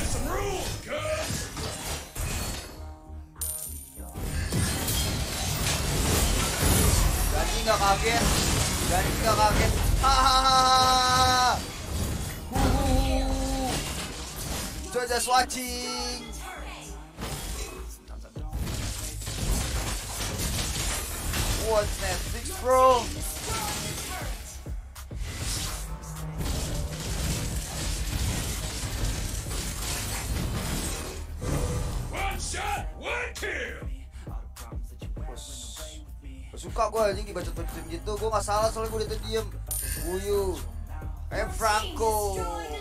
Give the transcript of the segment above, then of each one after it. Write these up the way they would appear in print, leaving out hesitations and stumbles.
Ganti nggak kaget? Ganti nggak kaget? Hahaha. Just watching. What's Netflix, bro? One shot, one kill. Suka gue anjing dibacot-bacotin gitu. Gue gak salah soalnya gue udah diem. Buyu Franco.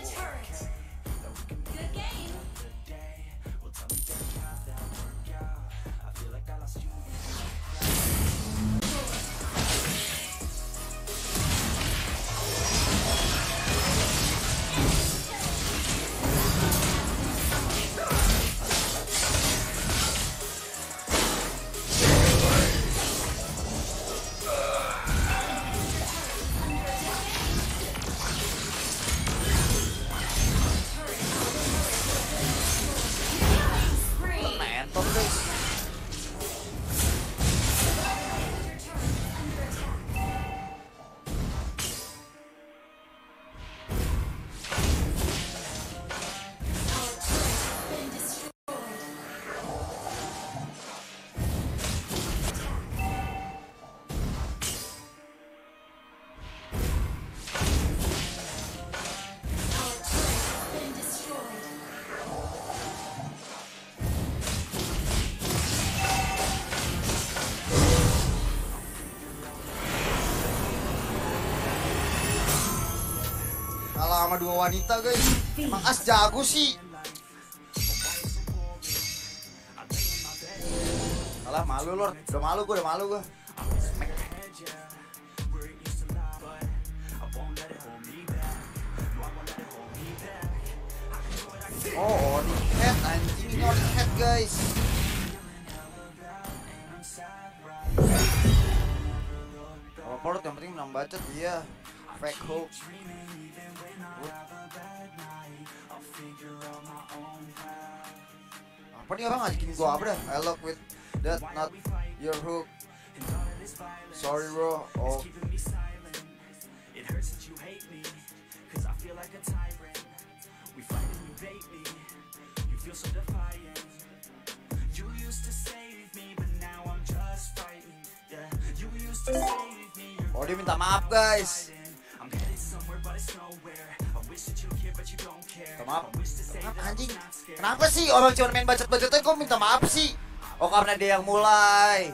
Kalah sama dua wanita guys. Emang As jago sih. Kalah malu Lord. Udah malu gue. Oh, on head anjing, ini on head guys. Report yang penting menang bacot dia. Fake hook. Apa nih orang ngajakin gua apa dah? I love with that not your hook. Sorry bro. Oh. Oh dia minta maaf guys. Minta maaf anjing. Kenapa sih orang cuma main bacot-bacotan kok minta maaf sih? Oh karena dia yang mulai.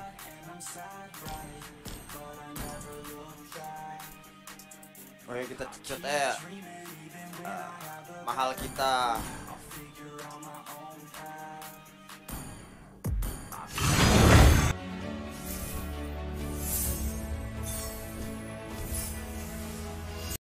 Oh ya kita cut mahal kita.